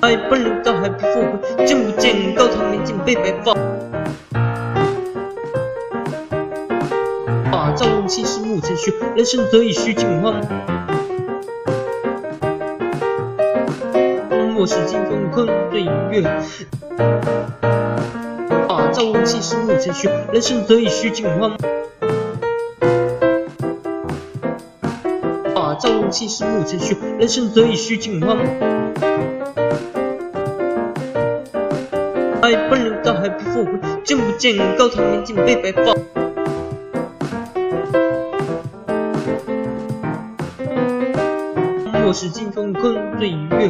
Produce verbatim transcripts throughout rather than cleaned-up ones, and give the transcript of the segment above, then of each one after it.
爱奔流到海不复回，君不见，高堂明镜被白发。把朝闻夕拾暮成虚，人生得以须尽欢。莫使金风困对影月。把朝闻夕拾暮成虚，人生得以须尽欢。把朝闻夕拾暮成虚，人生得以须尽欢。爱奔流到海不复回，君不见，高堂明镜被白发。莫使金风困对影月。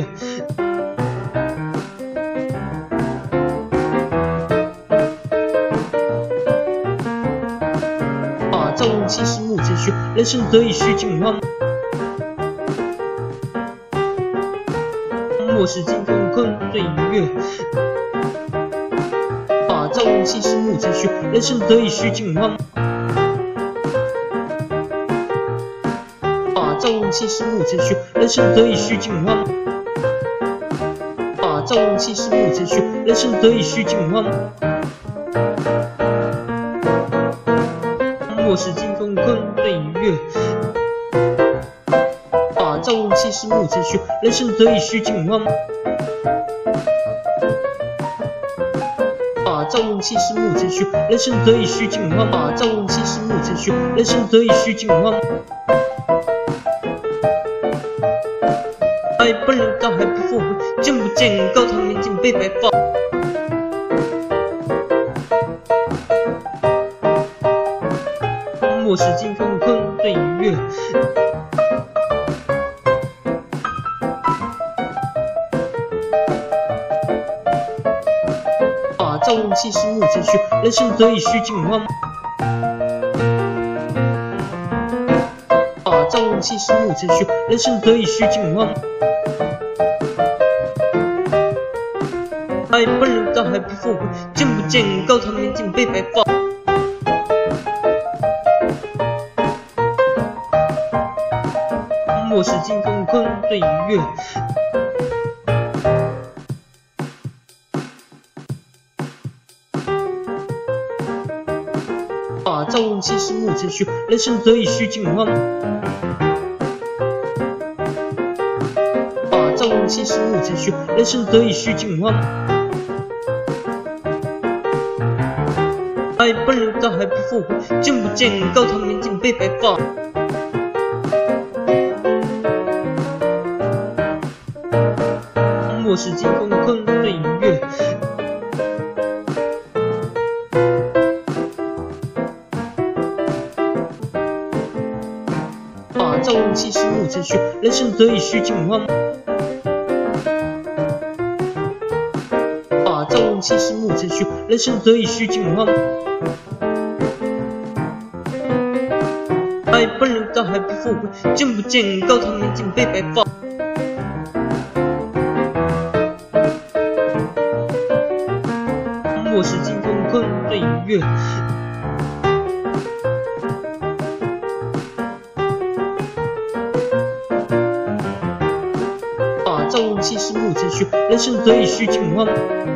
把朝闻夕拾暮成虚，人生得以须尽欢。莫使金风困对影月。把朝闻夕拾暮成虚，人生得以须尽欢。把朝闻夕拾暮成虚，人生得以须尽欢。把朝闻夕拾暮成虚，人生得以须尽欢。莫使金风困对影月。把朝闻夕拾暮成虚，人生得以须尽欢。把朝闻夕拾暮成虚，人生得以须尽欢。把朝闻夕拾暮成虚，人生得以须尽欢。爱奔流到海不复回，君不见，高堂明镜被白发。莫使金风困对影月。把朝闻夕拾暮成虚，人生得以须尽欢。把朝闻夕拾暮成虚，人生得以须尽欢。爱奔流到海不复回，君不见，高堂明镜被白发。莫使金风困对影月。把朝闻夕拾暮成虚，人生得以须尽欢。把朝闻夕拾暮成虚，人生得以须尽欢。爱奔流到海不复回，君不见，高堂明镜被白发。莫使金风困对影月。把朝闻夕拾暮成虚，人生得以须尽欢。把朝闻夕拾暮成虚，人生得以须尽欢。爱奔流到海不复回，君不见，高堂明镜被白发。莫使金风困对影月。把朝闻夕拾暮成虚，人生得以须尽欢。